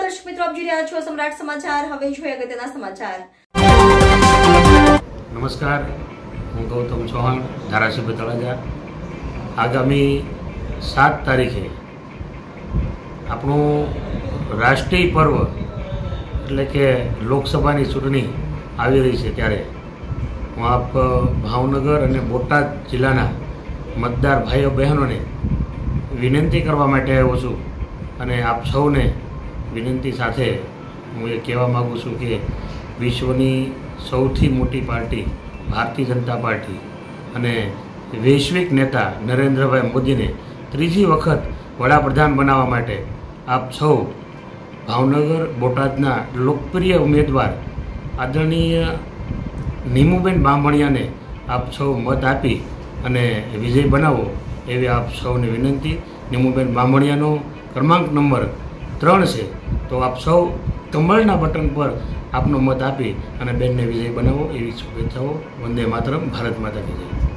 દર્શક મિત્રો, આપ જોઈ રહ્યા છો સમ્રાટ સમાચાર। હવે જોઈએ અગત્યના સમાચાર। નમસ્કાર, હું ગૌતમ ચૌહાણ, ધારાસભ્ય તળાજા। આગામી 7 તારીખે આપણું રાષ્ટ્રીય પર્વ એટલે કે લોકસભાની ચૂંટણી આવી રહી છે, ત્યારે હું આપ ભાવનગર અને બોટાદ જિલ્લાના મતદાર ભાઈઓ બહેનોને વિનંતી કરવા માટે આવ્યો છું અને આપ સૌને વિનંતી સાથે હું એ કહેવા માગું છું કે વિશ્વની સૌથી મોટી પાર્ટી ભારતીય જનતા પાર્ટી અને વૈશ્વિક નેતા નરેન્દ્રભાઈ મોદીને ત્રીજી વખત વડાપ્રધાન બનાવવા માટે આપ સૌ ભાવનગર બોટાદના લોકપ્રિય ઉમેદવાર આદરણીય નીમુબેન બામણિયાને આપ સૌ મત આપી અને વિજય બનાવો એવી આપ સૌને વિનંતી। નીમુબેન બામણિયાનો ક્રમાંક નંબર 3 છે, તો આપ સૌ કમળના બટન પર આપનો મત આપી અને બેનને વિજય બનાવો એવી શુભેચ્છાઓ। વંદે માતરમ, ભારત માતા કી જય।